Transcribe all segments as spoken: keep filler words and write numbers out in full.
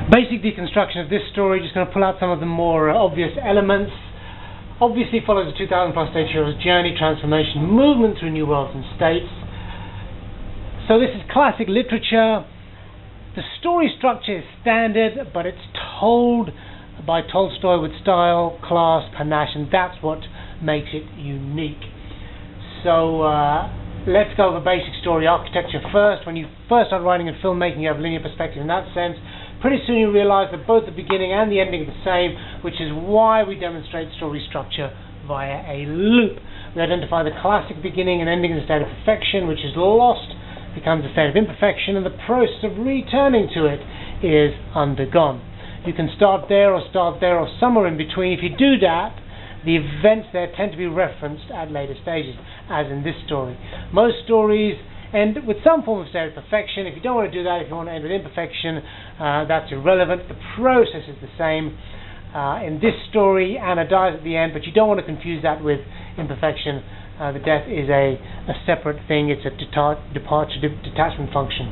Basic deconstruction of this story, just going to pull out some of the more uh, obvious elements. Obviously follows a two thousand plus stage hero's journey, transformation, movement through new worlds and states. So this is classic literature. The story structure is standard, but it's told by Tolstoy with style, class, panache, and that's what makes it unique. So uh, let's go over basic story architecture first. When you first start writing and filmmaking, you have linear perspective in that sense. Pretty soon you realize that both the beginning and the ending are the same, which is why we demonstrate story structure via a loop. We identify the classic beginning and ending in a state of perfection, which is lost, becomes a state of imperfection, and the process of returning to it is undergone. You can start there or start there or somewhere in between. If you do that, the events there tend to be referenced at later stages, as in this story. Most stories end with some form of state of perfection. If you don't want to do that, if you want to end with imperfection, uh, that's irrelevant. The process is the same. Uh, in this story, Anna dies at the end, but you don't want to confuse that with imperfection. Uh, the death is a, a separate thing. It's a deta departure, de detachment function.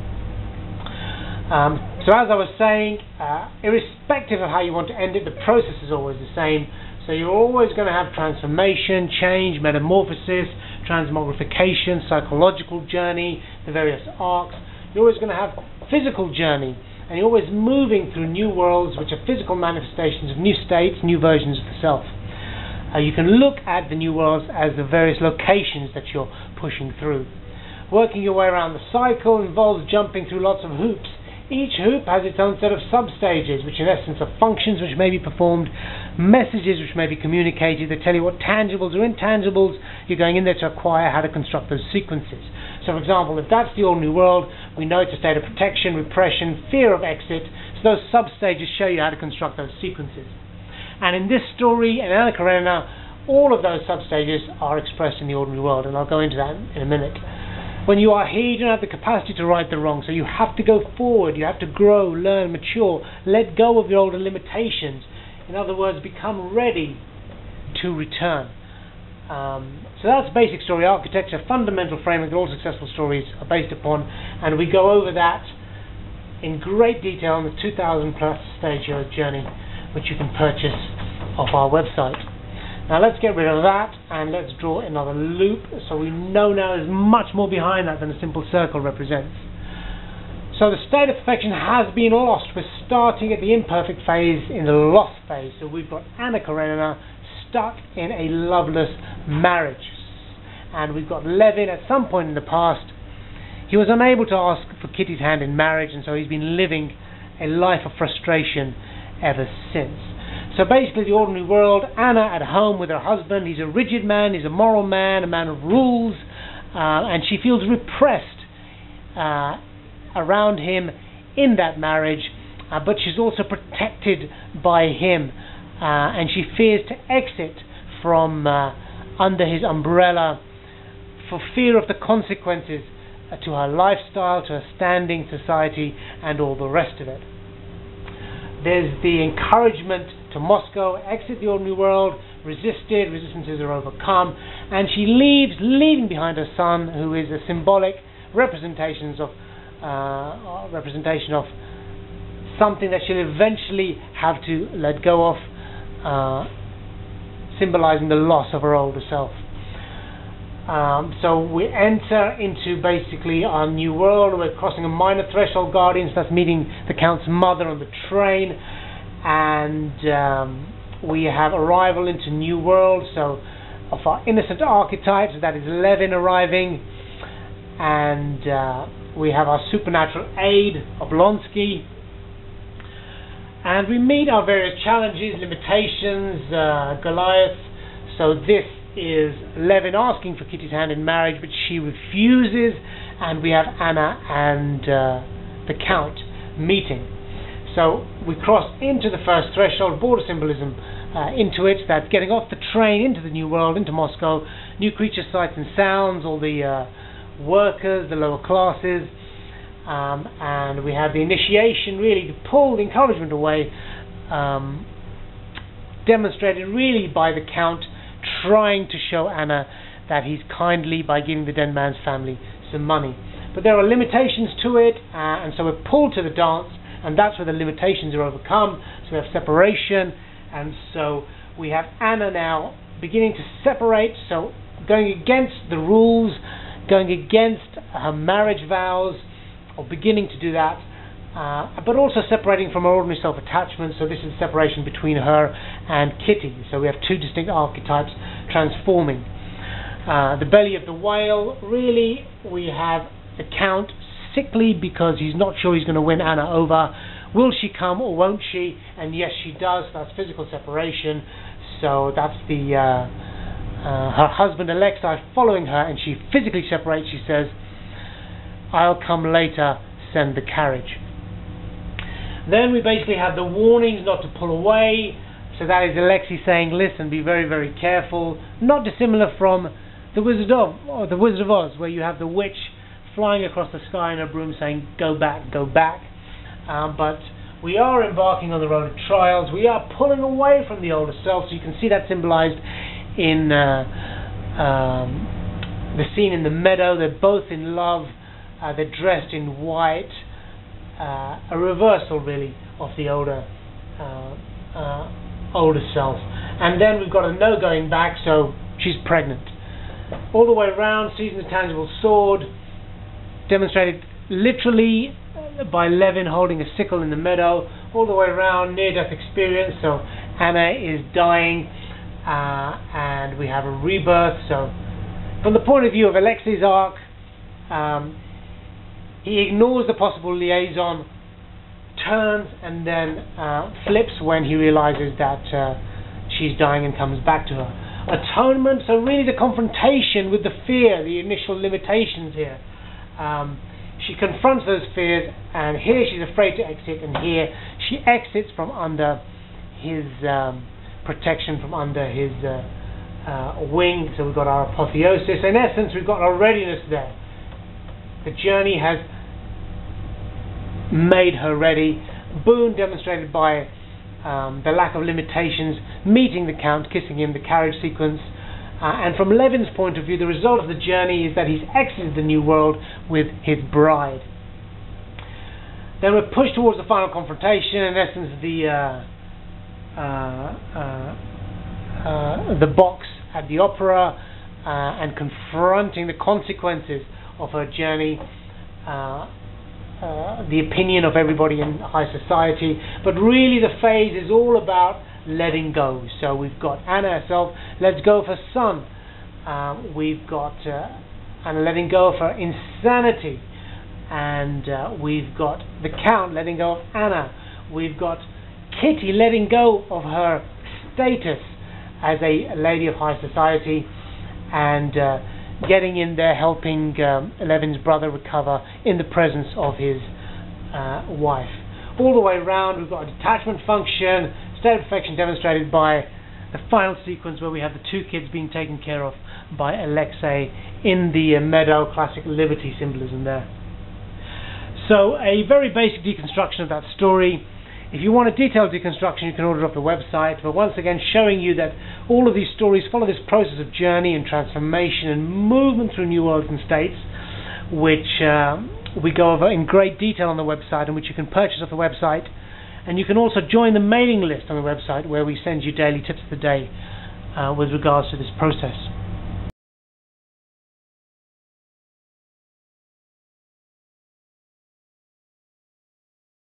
Um, so as I was saying, uh, irrespective of how you want to end it, the process is always the same. So you're always going to have transformation, change, metamorphosis, transmogrification, psychological journey, the various arcs. You're always going to have physical journey, and you're always moving through new worlds, which are physical manifestations of new states, new versions of the self. Uh, you can look at the new worlds as the various locations that you're pushing through. Working your way around the cycle involves jumping through lots of hoops. Each hoop has its own set of sub-stages, which in essence are functions which may be performed, messages which may be communicated. They tell you what tangibles or intangibles you're going in there to acquire, how to construct those sequences. So for example, if that's the old new world, we know it's a state of protection, repression, fear of exit. So those sub-stages show you how to construct those sequences. And in this story, in Anna Karenina, all of those sub-stages are expressed in the ordinary world, and I'll go into that in a minute. When you are here, you don't have the capacity to right the wrong, so you have to go forward, you have to grow, learn, mature, let go of your older limitations. In other words, become ready to return. Um, so that's basic story architecture, fundamental framework that all successful stories are based upon, and we go over that in great detail on the two thousand plus stage hero's journey, which you can purchase off our website. Now let's get rid of that and let's draw another loop so we know now there's much more behind that than a simple circle represents. So the state of perfection has been lost. We're starting at the imperfect phase in the lost phase. So we've got Anna Karenina stuck in a loveless marriage. And we've got Levin at some point in the past. He was unable to ask for Kitty's hand in marriage, and so he's been living a life of frustration ever since. So basically the ordinary world, Anna at home with her husband. He's a rigid man, he's a moral man, a man of rules, uh, and she feels repressed uh, around him in that marriage, uh, but she's also protected by him, uh, and she fears to exit from uh, under his umbrella for fear of the consequences uh, to her lifestyle, to her standing, society, and all the rest of it. There's the encouragement to Moscow, exit the ordinary world, resisted, resistances are overcome, and she leaves, leaving behind her son, who is a symbolic representations of uh, representation of something that she'll eventually have to let go of, uh, symbolizing the loss of her older self. Um, so we enter into basically our new world. We're crossing a minor threshold guardian, so that's meeting the Count's mother on the train, and um, we have arrival into new world. So of our innocent archetypes, that is Levin arriving, and uh, we have our supernatural aid, Oblonsky, and we meet our various challenges, limitations, uh, Goliath. So this is Levin asking for Kitty's hand in marriage, but she refuses, and we have Anna and uh, the Count meeting. So we cross into the first threshold, border symbolism uh, into it. That's getting off the train into the new world, into Moscow, new creature sights and sounds, all the uh, workers, the lower classes, um, and we have the initiation, really to pull the encouragement away, um, demonstrated really by the Count trying to show Anna that he's kindly by giving the dead man's family some money. But there are limitations to it, uh, and so we're pulled to the dance, and that's where the limitations are overcome. So we have separation, and so we have Anna now beginning to separate, so going against the rules, going against her marriage vows, or beginning to do that, uh, but also separating from her ordinary self-attachment. So this is separation between her and Kitty. So we have two distinct archetypes transforming. Uh, the belly of the whale, really we have the Count sickly because he's not sure he's going to win Anna over. Will she come or won't she? And yes, she does. That's physical separation. So that's the uh, uh, her husband Alexei following her, and she physically separates. She says, "I'll come later, send the carriage." Then we basically have the warnings not to pull away. So that is Alexei saying, listen, be very, very careful. Not dissimilar from the Wizard of, or the Wizard of Oz, where you have the witch flying across the sky in a broom saying, go back, go back. Um, but we are embarking on the road of trials. We are pulling away from the older self. So you can see that symbolized in uh, um, the scene in the meadow. They're both in love. Uh, they're dressed in white. Uh, a reversal, really, of the older uh, uh, older self. And then we've got a no going back, so she's pregnant. All the way around, seizing the tangible sword, demonstrated literally by Levin holding a sickle in the meadow. All the way around, near-death experience, so Anna is dying, uh, and we have a rebirth. So from the point of view of Alexei's arc, um, he ignores the possible liaison, turns, and then uh, flips when he realizes that uh, she's dying and comes back to her. Atonement, so really the confrontation with the fear, the initial limitations here. Um, she confronts those fears, and here she's afraid to exit, and here she exits from under his um, protection, from under his uh, uh, wing. So we've got our apotheosis. In essence, we've got our readiness there. The journey has made her ready. Boon demonstrated by um, the lack of limitations, meeting the Count, kissing him, the carriage sequence. Uh, and from Levin's point of view, the result of the journey is that he's exited the new world with his bride. Then we're pushed towards the final confrontation, in essence the uh, uh, uh, uh, the box at the opera, uh, and confronting the consequences of her journey, uh, uh, the opinion of everybody in high society. But really the phase is all about letting go. So we've got Anna herself lets go of her son. Um, we've got uh, Anna letting go of her insanity. And uh, we've got the Count letting go of Anna. We've got Kitty letting go of her status as a lady of high society, and uh, getting in there, helping um, Levin's brother recover in the presence of his uh, wife. All the way around, we've got a detachment function, state of perfection demonstrated by the final sequence where we have the two kids being taken care of by Alexei in the uh, meadow, classic liberty symbolism there. So a very basic deconstruction of that story. If you want a detailed deconstruction, you can order it off the website, but once again showing you that all of these stories follow this process of journey and transformation and movement through new worlds and states, which uh, we go over in great detail on the website, and which you can purchase off the website. And you can also join the mailing list on the website, where we send you daily tips of the day uh, with regards to this process.